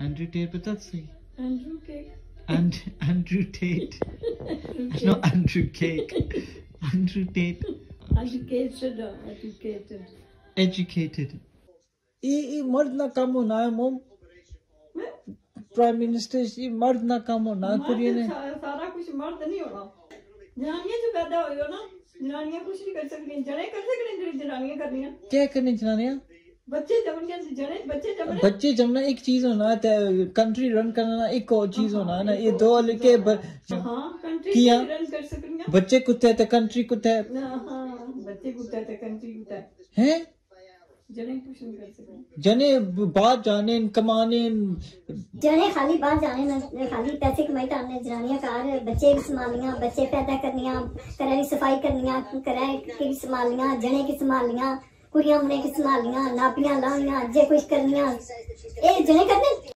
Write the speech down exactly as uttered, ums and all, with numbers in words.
Andrew Tate पता सही Andrew Cake. and Andrew Tate no Andrew Cake Andrew Tate Educated, uh, educated. educated ये ये मर्द ना काम होना है मोम प्राइम मिनिस्टर ये मर्द ना काम होना है कुड़ियों ने सारा कुछ मर्द नहीं होना जनानियां जो पैदा हुई हो ना जनानियां कुछ नहीं कर सकती जने कर सकती हैं जनानियां करनियां क्या करनी जनानियां बच्चे जमने जने बच्चे जमने बच्चे जमना एक चीज होना है कंट्री रन करना एक और चीज होना है ना ये दो लेके हां कंट्री रन कर सकती हैं बच्चे कुत्ते तो कंट्री कुत्ते हां बच्चे कुत्ते तो कंट्री कुत्ते हैं जने कुछ नहीं कर सकते जने बाहर जाने कमाने जने खाली बाहर जाने ना खाली पैसे कमाई करने जनानियां कार बच्चे भी संभालियां बच्चे पैदा करनियां घरै दी सफाई करनियां घरै की संभालियां जने की संभालियां कुड़ियां मुंडे की संभालियां नापियां लानियां जे कुछ करनियां ए जने करने